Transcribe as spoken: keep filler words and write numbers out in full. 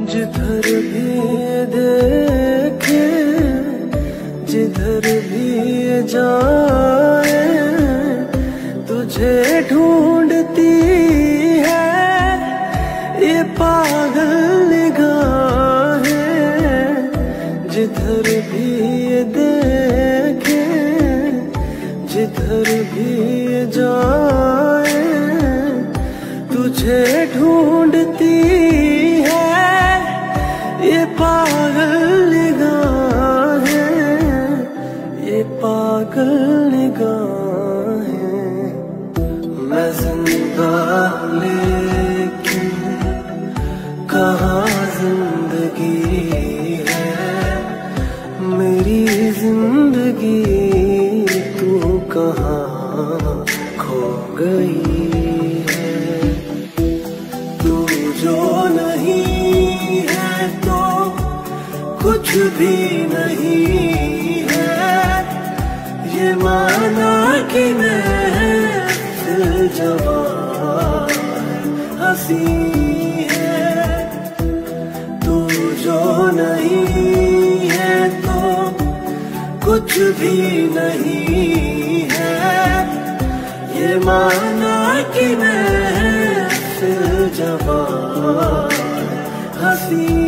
जिधर भी देखे जिधर भी जाए तुझे ढूंढती है ये पागल निगाहें। जिधर भी देखे जिधर भी जाए तुझे ढूंढती है ये पागल निगाहें, ये पागल निगाहें। मैं जिंदा लेकिन कहाँ जिंदगी है, मेरी जिंदगी तू कहाँ खो गई है। तू जो नहीं है तो कुछ भी नहीं है, ये माना कि मैं दिल जवां हंसी है। तू जो नहीं है तो कुछ भी नहीं है, ये माना कि मैं दिल जवां हंसी